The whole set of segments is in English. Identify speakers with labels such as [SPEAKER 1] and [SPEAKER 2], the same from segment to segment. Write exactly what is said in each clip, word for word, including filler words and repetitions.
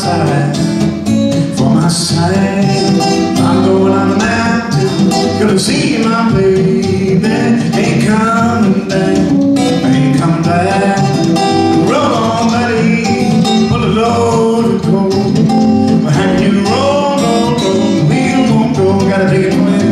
[SPEAKER 1] side, for my side. I'm going on the mountain, gonna see my baby. Ain't coming back, ain't coming back. Roll on, buddy, pull a load of coal. How can you roll, roll, roll, the wheel won't go, gotta take it away.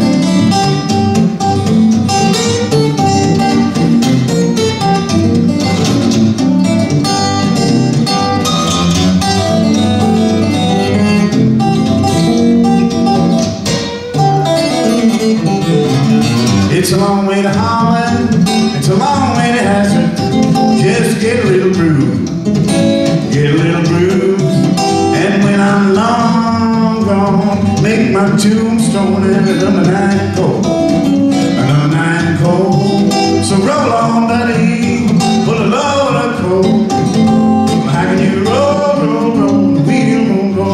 [SPEAKER 1] It's a long way to Holland, it's a long way to Hazard. Just get a little groove, get a little groove. And when I'm long gone, make my tombstone and another night cold, another night cold. So roll on, buddy, pull a load of coal. How can you roll, roll, roll, the wheel won't go.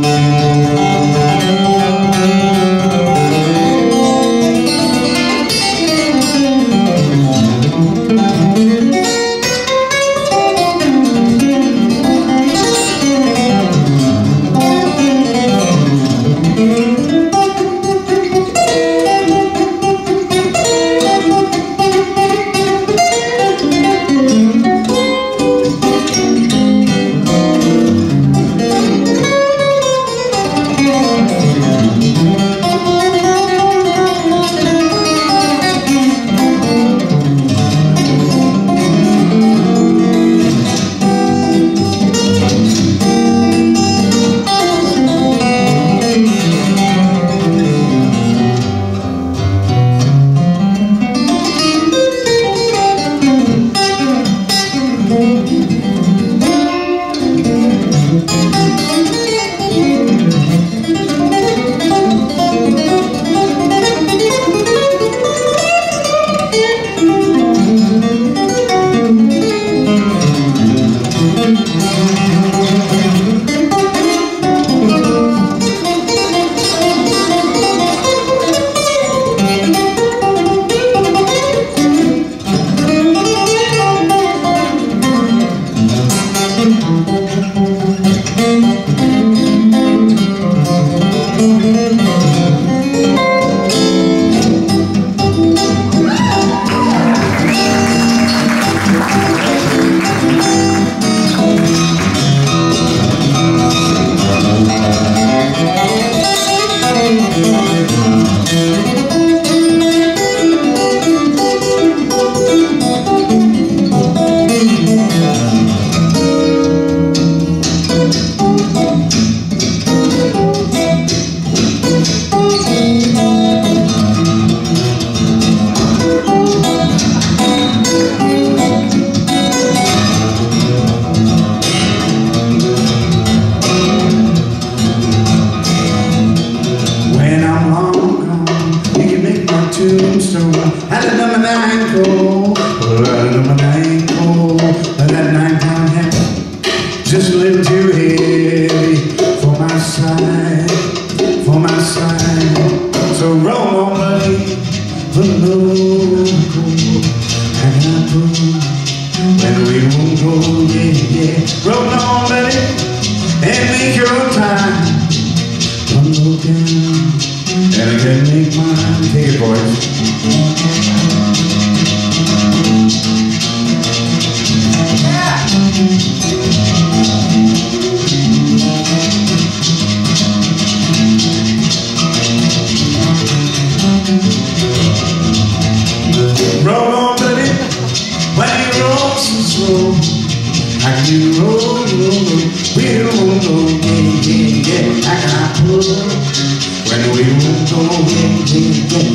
[SPEAKER 1] Tombstone, had a number nine cold, had a number nine cold, but that nine pound hammer, just a little too heavy for my side, for my side. So roll on, buddy, put a load of coal, and I pull, when we won't go, yeah, yeah. Roll on, buddy, and make your time, one look down. And I can make mine. Take it, boys. Yeah. Roll on, buddy, when you roll so slow. How can you roll, roll, roll, we'll roll, yeah, yeah, yeah. How can I pull? When we won't go, yeah, yeah, yeah.